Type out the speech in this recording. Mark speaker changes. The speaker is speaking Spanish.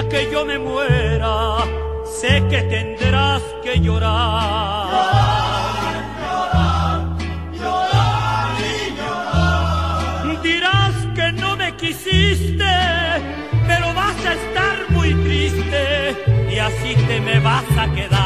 Speaker 1: que yo me muera, sé que tendrás que llorar.
Speaker 2: Llorar, llorar y llorar.
Speaker 1: Dirás que no me quisiste, pero vas a estar muy triste y así te me vas a quedar.